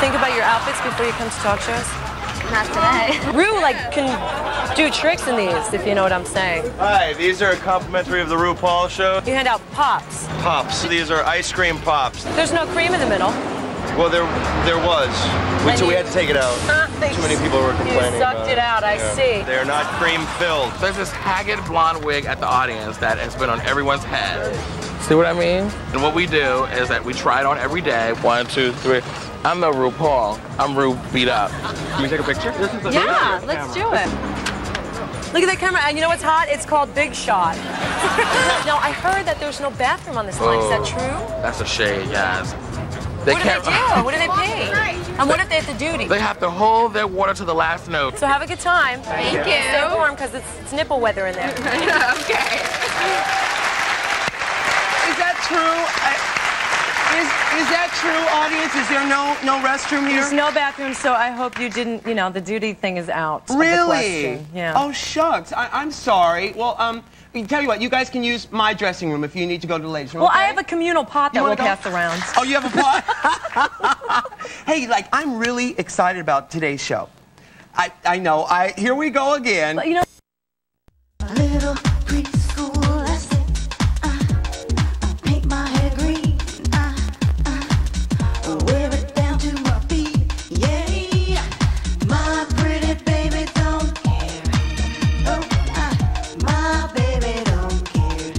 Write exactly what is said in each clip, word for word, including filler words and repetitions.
think about your outfits before you come to talk shows? Not today. Ru, like, can do tricks in these, if you know what I'm saying. Hi, these are complimentary of the RuPaul show. You hand out pops. Pops. These are ice cream pops. There's no cream in the middle. Well, there there was. We, so you, we had to take it out. Too many people were complaining. You sucked about it out, I yeah. see. They're not cream filled. There's this haggard blonde wig at the audience that has been on everyone's head. See what I mean? And what we do is that we try it on every day. One, two, three. I'm the RuPaul. I'm Ru beat up. Can we take a picture? This is the yeah, let's do it. Look at that camera, and you know what's hot? It's called Big Shot. Now, I heard that there's no bathroom on this line. Oh, is that true? That's a shade, yes. They what do they do? What do they pay? And what if they have to duty? They have to hold their water to the last note. So have a good time. Thank you. Stay warm, because it's, it's nipple weather in there. Okay. Is that true? I, is, is that true, audience? Is there no no restroom here? There's no bathroom, so I hope you didn't, you know, the duty thing is out. Really? Yeah. Oh, shucks. I, I'm sorry. Well, um, tell you what, you guys can use my dressing room if you need to go to the ladies' room. Well, okay? I have a communal pot that You we'll wanna go? pass around. Oh, you have a pot? Hey, like, I'm really excited about today's show. I, I know. I Here we go again. But, you know, A little preschool lesson. Uh, I paint my hair green. Uh, uh, wear it down to my feet. Yeah, my pretty baby don't care. Oh, uh, my baby don't care.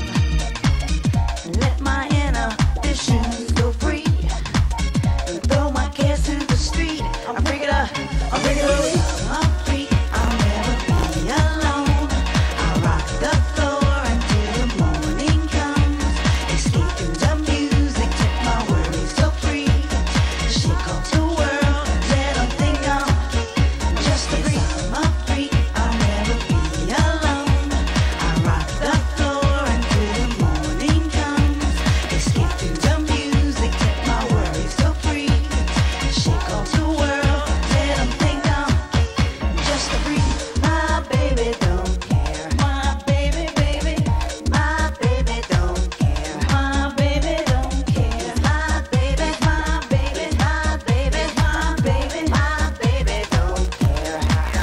No. Let my inhibitions go free. Throw my cares to the street. I bring it up. I bring it up. I'm free. I'll never be alone. I rock the floor until the morning comes. Escaping the music, take my worries so free. Shake off the world, let 'em think I'm just a freak. I'm free. I'll never be alone. I rock the floor until the morning comes. Escaping the music, take my worries so free. Shake off the world, let 'em think I'm just a freak. My baby don't care. My baby, baby. My baby don't care. My baby don't care. My baby, my baby, my baby, my baby, my baby don't care.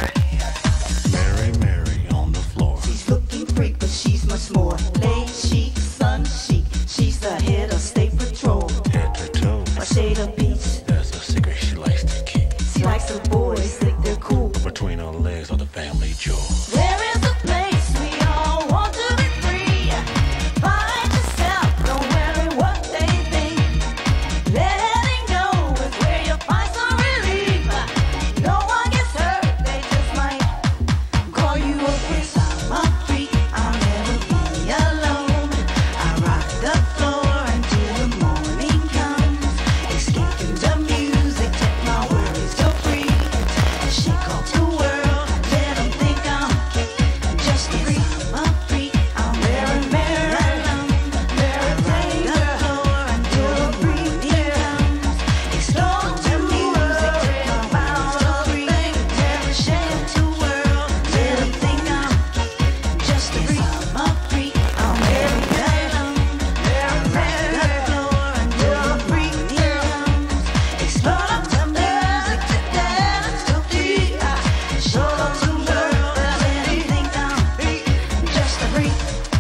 Mary, Mary on the floor. She's looking freak, but she's much more. Late chic, sun chic. She's the head of state patrol. Head to toe. A shade of peach. That's a secret she likes to keep. She likes the boys, slick, they're cool. Between her legs are the family jewels. There is a place we all want to be free. Find yourself, don't worry what they think. Letting go is where you find some relief. No one gets hurt, they just might call you a freak. I'm a freak, I'll never be alone. I rock the floor until the morning comes. Escaping the music, take my worries so free. Shake off the world, let 'em think I'm just a freak. I'm a freak, I'm very, very alone. Very danger. The floor until the morning comes. Explore the music, take my worries so free. Very shake the world, let 'em think I'm just a freak. I'm a freak, I'm very alone. Very, very the floor until the morning comes. Explore the music, take my worries so free. Show them to the world, let 'em think I'm just a freak.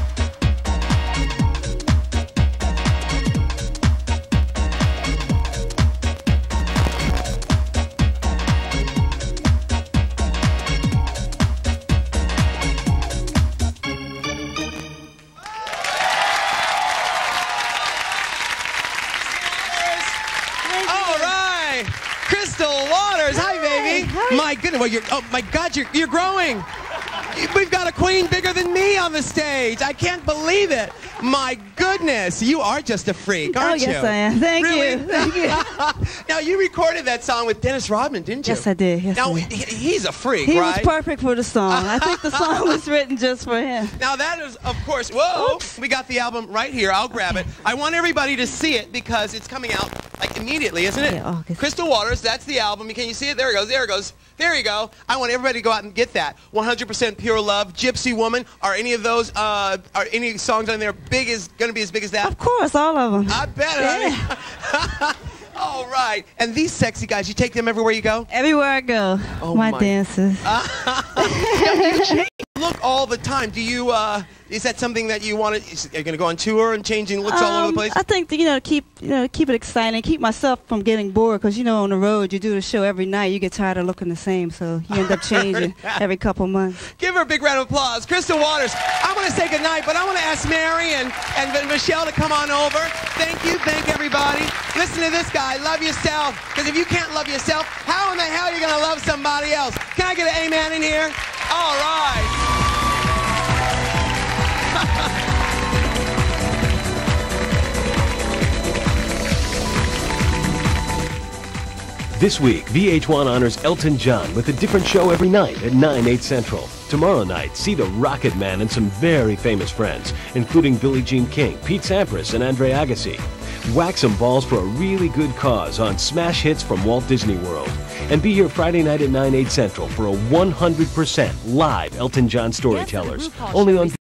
All right. Crystal Waters. Hi, baby. My goodness. Well, you're, oh, my God, you're, you're growing. We've got a queen bigger than me on the stage. I can't believe it. My goodness. You are just a freak, aren't you? Oh, yes, I am. Thank Really? you. Thank you. Now, you recorded that song with Dennis Rodman, didn't you? Yes, I did. Yes, Now, I did. he- he's a freak, He right? was perfect for the song. I think the song was written just for him. Now that is, of course, whoa, Oops. we got the album right here. I'll grab it. I want everybody to see it because it's coming out like immediately, isn't it? Yeah, August. Crystal Waters, that's the album. Can you see it? There it goes, there it goes. There you go. I want everybody to go out and get that. one hundred percent Pure Love, Gypsy Woman. Are any of those, uh, are any songs on there big as, gonna be as big as that? Of course, all of them. I bet, honey. All right. And these sexy guys, you take them everywhere you go? Everywhere I go, Oh, my, my- dances. You change look all the time. Do you, uh, is that something that you want to, are you going to go on tour and changing looks all over the Um, place? I think that, you know, keep you know keep it exciting, keep myself from getting bored, because you know on the road you do the show every night, you get tired of looking the same, so you end up changing every couple months. Give her a big round of applause. Crystal Waters, I want to say goodnight, but I want to ask Mary and, and Michelle to come on over. Thank you. Thank everybody. Listen to this guy. Love yourself. Because if you can't love yourself, how in the hell are you going to love somebody else? Can I get an amen in here? All right. This week, V H one honors Elton John with a different show every night at nine, eight Central. Tomorrow night, see the Rocket Man and some very famous friends, including Billie Jean King, Pete Sampras, and Andre Agassi. Whack some balls for a really good cause on Smash Hits from Walt Disney World. And be here Friday night at nine, eight Central for a one hundred percent live Elton John Storytellers. Only on